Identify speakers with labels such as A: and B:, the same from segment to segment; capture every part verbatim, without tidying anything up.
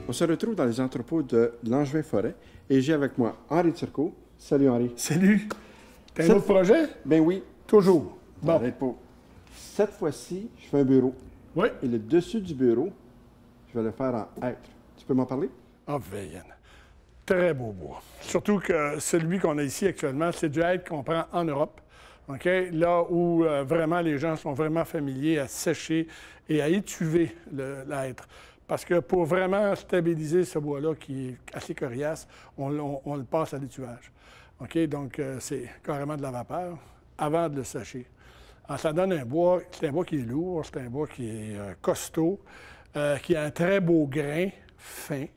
A: On se retrouve dans les entrepôts de Langevin Forêt et j'ai avec moi Henri Turcot. Salut Henri.
B: Salut. T'as un
A: Cette...
B: autre projet?
A: Ben oui.
B: Toujours. Bon.
A: Arrête pas. Cette fois-ci, je fais un bureau.
B: Oui.
A: Et le dessus du bureau, je vais le faire en hêtre. Tu peux m'en parler?
B: Ah, veille. Très beau bois. Surtout que celui qu'on a ici actuellement, c'est du hêtre qu'on prend en Europe. OK? Là où euh, vraiment les gens sont vraiment familiers à sécher et à étuver le, l'hêtre. Parce que pour vraiment stabiliser ce bois-là, qui est assez coriace, on, on, on le passe à l'étuvage. OK? Donc, euh, c'est carrément de la vapeur avant de le sécher. Alors, ça donne un bois, c'est un bois qui est lourd, c'est un bois qui est euh, costaud, euh, qui a un très beau grain fin.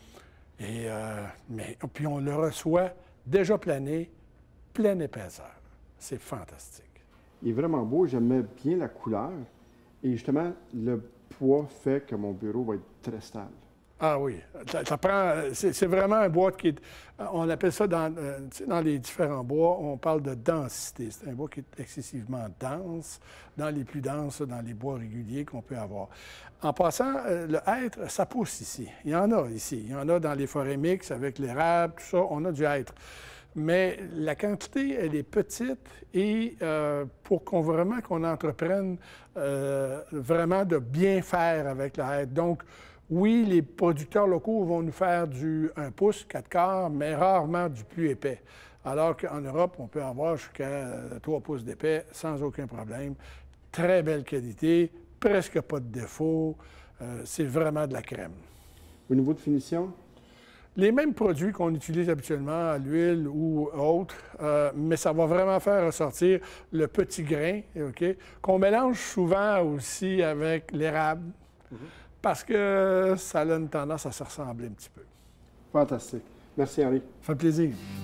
B: Et, euh, mais, puis on le reçoit déjà plané, pleine épaisseur. C'est fantastique.
A: Il est vraiment beau, j'aimais bien la couleur. Et justement, le poids fait que mon bureau va être très stable.
B: Ah oui, ça, ça prend. C'est, c'est vraiment un bois qui est. On appelle ça dans, euh, dans les différents bois, on parle de densité. C'est un bois qui est excessivement dense, dans les plus denses, dans les bois réguliers qu'on peut avoir. En passant, euh, le hêtre, ça pousse ici. Il y en a ici. Il y en a dans les forêts mixtes avec l'érable, tout ça, on a du hêtre. Mais la quantité, elle est petite et euh, pour qu'on vraiment qu'on entreprenne euh, vraiment de bien faire avec la hêtre. Donc, oui, les producteurs locaux vont nous faire du un pouce, quatre quarts, mais rarement du plus épais. Alors qu'en Europe, on peut avoir jusqu'à trois pouces d'épais sans aucun problème. Très belle qualité, presque pas de défaut. Euh, c'est vraiment de la crème.
A: Au niveau de finition?
B: Les mêmes produits qu'on utilise habituellement à l'huile ou autre, euh, mais ça va vraiment faire ressortir le petit grain, OK, qu'on mélange souvent aussi avec l'érable, mm-hmm. parce que ça a une tendance à se ressembler un petit peu.
A: Fantastique. Merci, Henri.
B: Ça fait plaisir.